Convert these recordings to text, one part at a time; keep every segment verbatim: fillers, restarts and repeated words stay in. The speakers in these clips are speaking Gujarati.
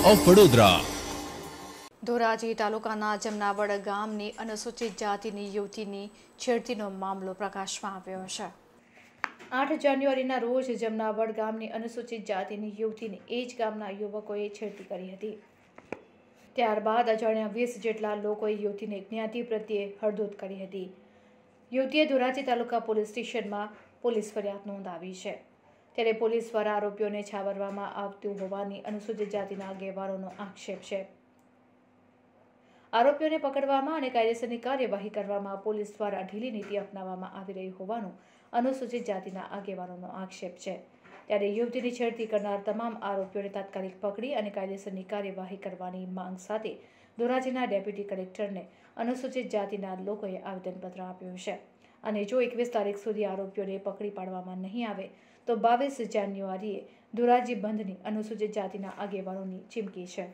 ઓફ વડોદરા। ધોરાજી તાલુકાના જમનાવડ ગામની અનુસૂચિત જાતિની યુવતીની છેડતીનો મામલો પ્રકાશમાં આવ્યો છે। આઠ જાન્યુઆરીના રોજ જમનાવડ ગામની અનુસૂચિત જાતિની યુવતીને એ જ ગામના યુવકોએ છેડતી કરી હતી। ત્યારબાદ અજાણ્યા વીસ જેટલા લોકોએ યુવતીને જ્ઞાતિ પ્રત્યે હળદૂત કરી હતી। યુવતીએ ધોરાજી તાલુકા પોલીસ સ્ટેશનમાં પોલીસ ફરિયાદ નોંધાવી છે। ત્યારે પોલીસ દ્વારા આરોપીઓને છાવરવામાં આવતું હોવાની અનુસૂચિત જાતિના આગેવાનોનો આક્ષેપ છે। આરોપીઓને પકડવામાં અને કાયદેસરની કાર્યવાહી કરવામાં પોલીસ દ્વારા ઢીલી નીતિ અપનાવવામાં આવી રહી હોવાનું અનુસૂચિત જાતિના આગેવાનોનો આક્ષેપ છે। ત્યારે યુવતીની છેડતી કરનાર તમામ આરોપીઓને તાત્કાલિક પકડી અને કાયદેસરની કાર્યવાહી કરવાની માંગ સાથે ધોરાજીના ડેપ્યુટી કલેક્ટરને અનુસૂચિત જાતિના લોકોએ આવેદનપત્ર આપ્યું છે અને જો એકવીસ તારીખ સુધી આરોપીઓને પકડી પાડવામાં નહીં આવે તો બાવીસ જાન્યુઆરીએ ધોરાજી બંધની અનુસૂચિત જાતિના આગેવાનોની ચીમકી છે।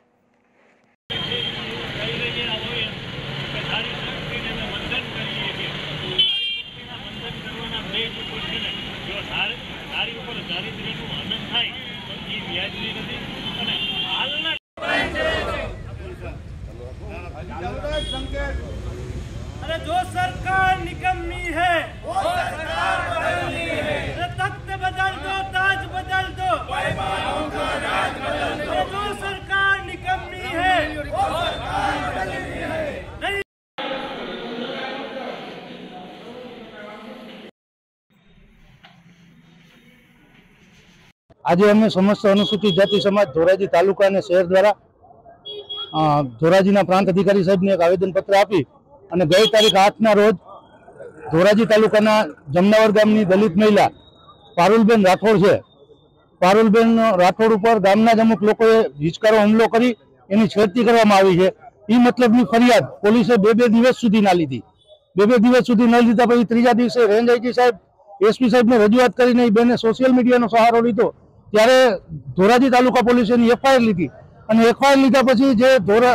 अरे जो सरकार निकम्मी है वो सरकार बदलनी है। अरे तख्त बदल दो ताज बदल दो बेईमानों का राज बदल दो। अरे जो सरकार निकम्मी है वो सरकार बदलनी है। नहीं आज अमे समस्त अनुसूचित जाति समाज धोराजी तालुका ने शहर द्वारा धोराजीना प्रांत अधिकारी साहेब ने एक आवेदन पत्र आपी અને ગઈ તારીખ આઠના રોજ ધોરાજી તાલુકાના જમનાવડ ગામની દલિત મહિલા પારુલબેન રાઠોડ છે। પારુલબેન રાઠોડ ઉપર ગામના જ અમુક લોકોએ હિચકારો હુમલો કરી એની છેડતી કરવામાં આવી છે। એ મતલબની ફરિયાદ પોલીસે બે બે દિવસ સુધી ના લીધી। બે બે દિવસ સુધી ન લીધા પછી ત્રીજા દિવસે રેન્જ આઈજી સાહેબ એસપી સાહેબને રજૂઆત કરીને બેને સોશિયલ મીડિયાનો સહારો લીધો ત્યારે ધોરાજી તાલુકા પોલીસે એની એફઆઈઆર લીધી અને એફઆઈઆર લીધા પછી જે ધોરા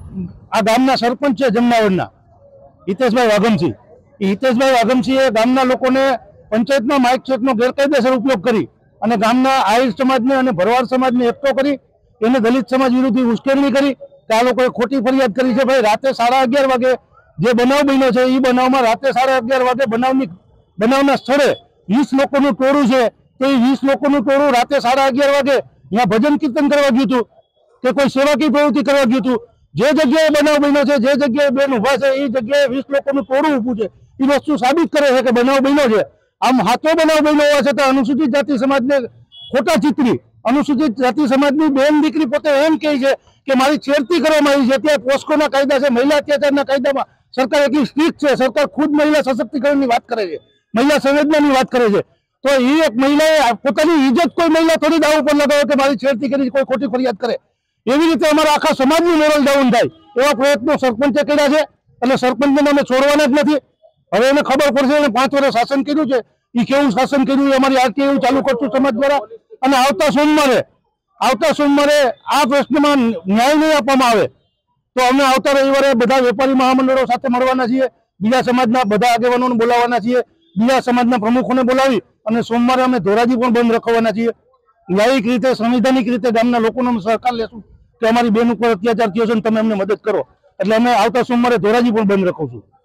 આ ગામના સરપંચ છે જમનાવડના હિતેશભાઈ વાઘમસિંહ એ હિતેશભાઈ વાઘમસિંહે ગામના લોકોને પંચાયતના માઇક ચેકનો ગેરકાયદેસર ઉપયોગ કરી અને ગામના આહિર સમાજને અને ભરવાડ સમાજને એકઠો કરી એને દલિત સમાજ વિરુદ્ધ ઉશ્કેરણી કરી કે આ લોકોએ ખોટી ફરિયાદ કરી છે। ભાઈ રાતે સાડા અગિયાર વાગે જે બનાવ બન્યો છે એ બનાવમાં રાતે સાડા અગિયાર વાગે બનાવની બનાવના સ્થળે વીસ લોકોનું ટોળું છે તે વીસ લોકોનું ટોળું રાતે સાડા અગિયાર વાગે ત્યાં ભજન કીર્તન કરવા ગયું હતું કે કોઈ સેવાકીય પ્રવૃત્તિ કરવા ગયું હતું। જે જગ્યાએ બનાવ બન્યો છે જે જગ્યાએ બેન ઉભા છે એ જગ્યાએ વીસ લોકોનું ટોળું ઊભું છે એ વસ્તુ સાબિત કરે છે કે બનાવ બન્યો છે। આમ હાથો બનાવ બન્યો હોવા છતાં અનુસૂચિત જાતિ સમાજને ખોટા ચિતરી અનુસૂચિત જાતિ સમાજની બેન દીકરી પોતે એમ કહે છે કે મારી છેડતી કરવામાં આવી છે। ત્યાં પોસ્કોના કાયદા છે, મહિલા અત્યાચારના કાયદામાં સરકાર એટલી સ્ટ્રિક્ટ છે, સરકાર ખુદ મહિલા સશક્તિકરણની વાત કરે છે, મહિલા સંવેદનાની વાત કરે છે। તો એ એક મહિલાએ પોતાની ઇજ્જત કોઈ મહિલા થોડી દાવ પર લગાવે કે મારી છેડતી કરી કોઈ ખોટી ફરિયાદ કરે એવી રીતે અમારા આખા સમાજની મોરલ ડાઉન થાય એવા પ્રયત્નો સરપંચે કર્યા છે એટલે સરપંચને અમે છોડવાના જ નથી। હવે એને ખબર પડશે એને પાંચ વર્ષ શાસન કર્યું છે એ કેવું શાસન કર્યું એ અમારી આરતી એવું ચાલુ કરશું સમાજ દ્વારા અને આવતા સોમવારે આવતા સોમવારે આ પ્રશ્નમાં ન્યાય નહીં આપવામાં આવે તો અમે આવતા રવિવારે બધા વેપારી મહામંડળો સાથે મળવાના છીએ, બીજા સમાજના બધા આગેવાનોને બોલાવવાના છીએ, બીજા સમાજના પ્રમુખોને બોલાવી અને સોમવારે અમે ધોરાજી પણ બંધ રખવાના છીએ। ન્યાયિક રીતે સંવિધાનિક રીતે ગામના લોકોનો સહકાર લેશું કે અમારી બેન ઉપર અત્યાચાર થયો છે અને તમે અમને મદદ કરો એટલે અમે આવતા સોમવારે ધોરાજી પણ બંધ રખીશું।